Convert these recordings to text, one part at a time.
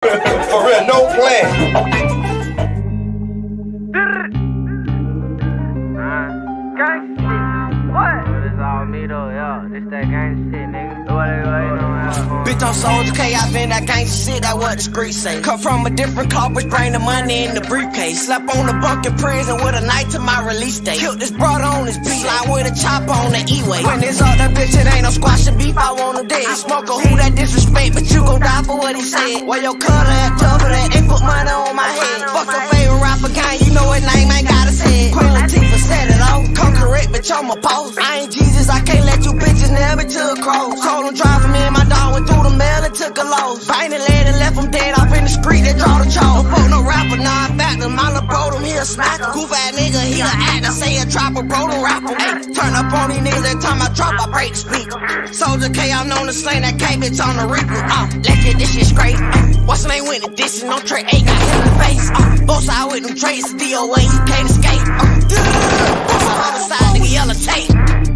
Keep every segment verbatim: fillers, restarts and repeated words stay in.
For real, no plan. Bitch, I'm Soldier K, I been that gangsta shit, that what the streets say. Come from a different car, but bring the money in the briefcase. Slept on the bunk in prison with a night to my release date. Killed this brother on his beat, slide with a chopper on the E-way. When it's all that bitch, it ain't no squashing beef, I want him dead. I smoke a who that disrespect, but you gon' die for what he said. Where your cutter at, cover that, and put money on my head. Fuck your favorite rapper gang, you know his name ain't got his head. Queen Latifah said it all, come correct, bitch, I'm a post. I ain't Jesus, I can't let you bitches never to a cross. Told him driving me and my dog went through the mail and took a loss. Painted lead and left him dead off in the street, they draw the chalk. Don't fuck no rapper, nah, I back him, I bro him, he a smacker. Goof ass nigga, he a actor, say a trapper, bro don't rap him. Ay, turn up on these niggas every time I drop, I break the speaker. Soldier K, I'm known to slang that K bitch on the reaper. Uh, let's get this shit straight. Uh, what's the name with the distance? No tray, eight got hit in the face. Uh, both side with them traits, D O A, he can't escape. Uh, both side, other side, nigga yellow tape.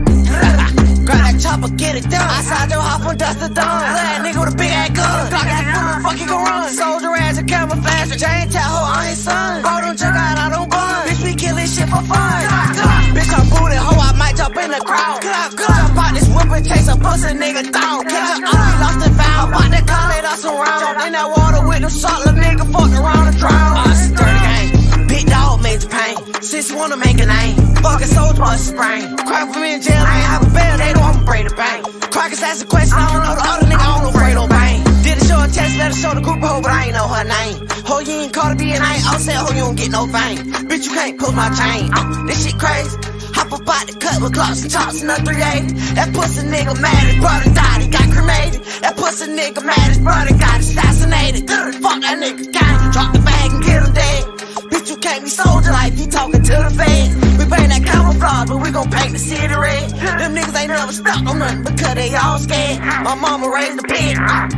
Grab that chopper, get it done. Outside your hop on dust the dawn. That nigga with a big ass gun. Glock that fool, fuck he gon' run. Soldier ass and camouflage. Jane Tahoe on his son. Bro don't jug out, I don't bun. Bitch, we kill this shit for fun. Bitch, I'm booted, ho, I might jump in the crowd. Jump out this whip and chase a pussy nigga down. Catch up, we lost the vow. About that car, let us around. Jumped in that water with them shot, little nigga fuck around and drown. Uh, it's a dirty game. Big dog major pain. Sis wanna make a name. Fucking soldier bust sprain. Crack for me in jail, I ain't have a bail, they don't I'ma break the bank. Crackers ask a question, I don't know the other nigga, I don't know afraid no bang. Did a show a test, let her show the group hoe, but I ain't know her name. Ho, you ain't caught a B and I ain't upset, ho, you don't get no fame. Bitch, you can't pull my chain. Uh, this shit crazy. Hop up out the cut with glocks and chops and a three eighty. That pussy nigga mad, his brother died, he got cremated. That pussy nigga mad, his brother got assassinated. Fuck that nigga gang, drop the bag and get him dead. Bitch, you can't be soldier like you talking to the feds. We paint that camouflage, but we gon' paint the city red. Them niggas ain't never stuck on nothing because they all scared. My mama raised the pig.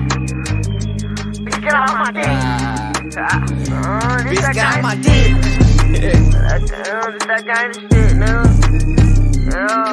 Bitch, get off my dick. Uh, Bitch, get off my dick. That, uh, that kind of shit, man. Yeah.